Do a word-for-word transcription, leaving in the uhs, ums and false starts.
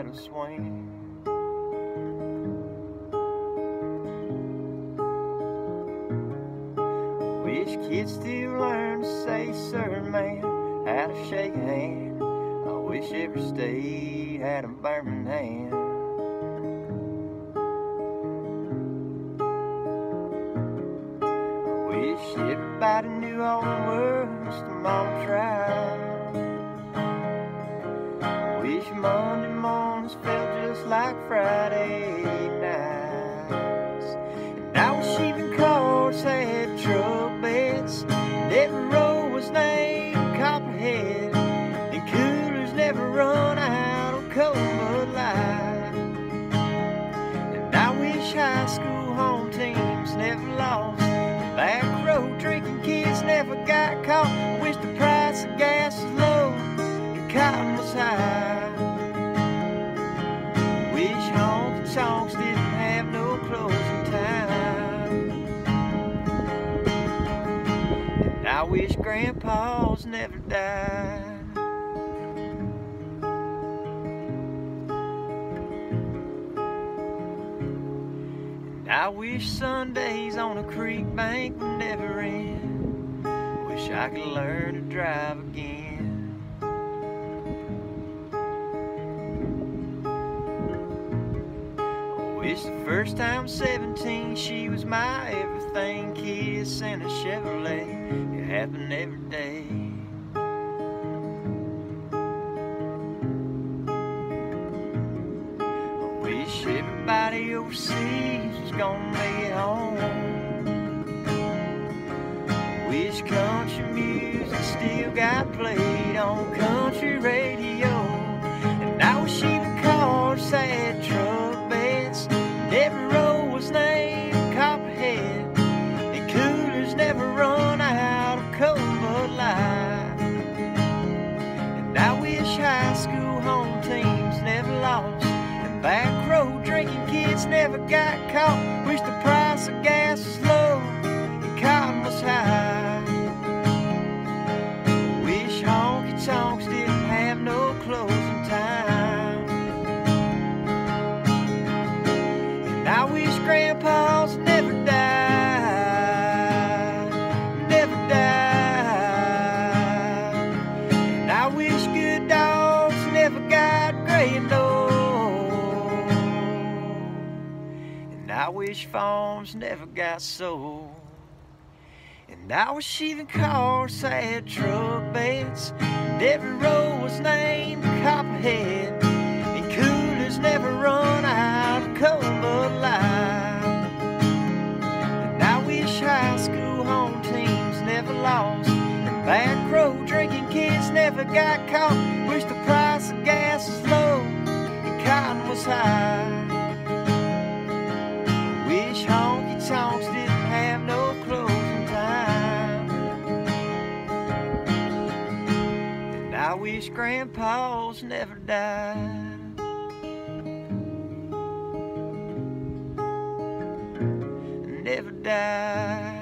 pendulum swing. Wish kids still learn to say sir, man, how to shake a hand. I wish every state had a Birmingham. I wish everybody knew all the words to Mama tried. I wish Monday mornings felt just like Friday nights. And I wish even cars had truck beds, and every road was named Copperhead, and coolers never run out of cold Bud Light. And I wish high school home teams never lost, and back road drinking kids never got caught. I wish the price of gas was low and cotton was high. Wish honky tonks didn't have no closing time. And I wish grandpas never died. And I wish Sundays on a creek bank would never end. Wish I could learn to drive again. Wish the first time seventeen she was my everything. Kiss and a Chevrolet, it happened every day. I wish everybody overseas was gonna make it home. I wish country music still got played on country radio. And I wish even cars had truck beds, every road was named Copperhead, and coolers never run out of cold Bud Light. And I wish high school home teams never lost, and back road drinking kids never got caught. Wish the price of gas was low and cotton was high. Wish honky tonks didn't have no closing time. I wish grandpas never died, never died. And I wish good dogs never got gray and old. And I wish farms never got sold. And I wish even cars had truck beds, and every road was named Copperhead, and coolers never run out of cold Bud Light. And I wish high school home teams never lost, and back road drinking kids never got caught. Wish the price of gas was low and cotton was high. Wish honky tonks didn't have no closing time. And I wish grandpas never died. Never die.